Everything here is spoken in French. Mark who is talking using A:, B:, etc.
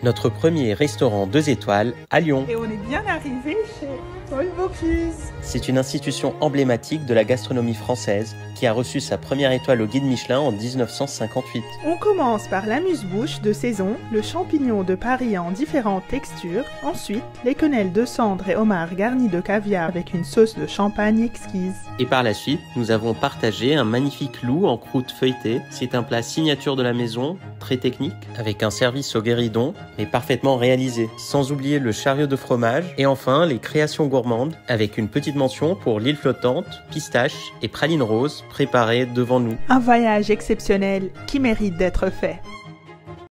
A: notre premier restaurant 2 étoiles à Lyon.
B: Et on est bien arrivé chez Paul Bocuse.
A: C'est une institution emblématique de la gastronomie française qui a reçu sa première étoile au guide Michelin en 1958.
B: On commence par l'amuse-bouche de saison, le champignon de Paris en différentes textures, ensuite les quenelles de cendre et homard garnis de caviar avec une sauce de champagne exquise.
A: Et par la suite, nous avons partagé un magnifique loup en croûte feuilletée. C'est un plat signature de la maison, très technique, avec un service au guéridon, mais parfaitement réalisé. Sans oublier le chariot de fromage, et enfin les créations gourmandes, avec une petite mention pour l'île flottante, pistache et praline rose préparées devant nous.
B: Un voyage exceptionnel qui mérite d'être fait.